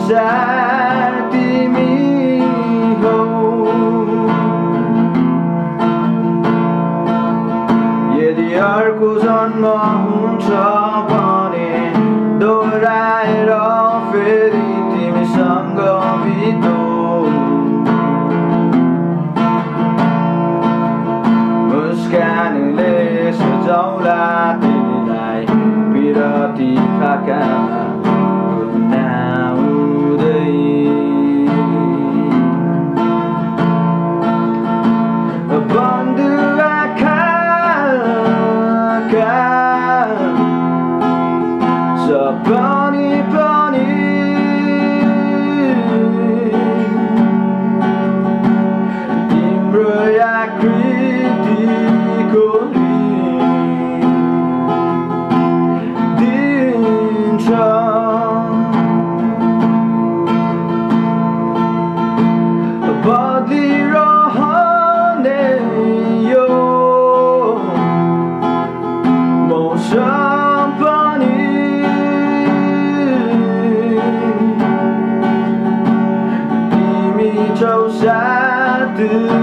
संसार तिमी हौ। यदि अर्को जन्म हुन्छ भने दोहोऱ्याएर फेरि तिमीसँग बितौँ। मुस्कानले सजाउला तिमीलाई विरती खाकामा गुनाउँदै। बन्द आँखाका सपनी पनि तिम्रो आकृतिको दिन्छ। बदलिरहने यो मौसम पनि तिमी छौ साथ।